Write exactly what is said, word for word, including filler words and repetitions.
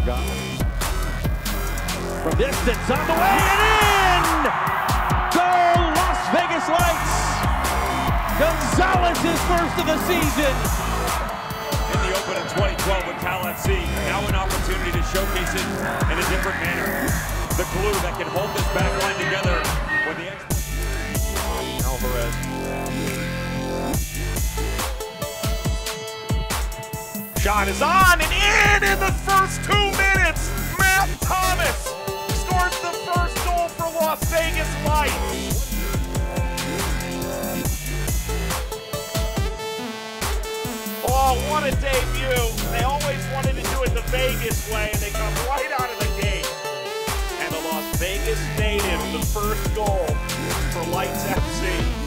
Gonzalez. From distance, on the way and in! Goal, Las Vegas Lights! Gonzalez is first of the season. In the Open in twenty twelve with Cal F C, now an opportunity to showcase it in a different manner. The glue that can hold this back line together when the Alvarez. Shot is on and in in the first two minutes. Matt Thomas scores the first goal for Las Vegas Lights. Oh, what a debut. They always wanted to do it the Vegas way, and they come right out of the gate. And the Las Vegas native, the first goal for Lights F C.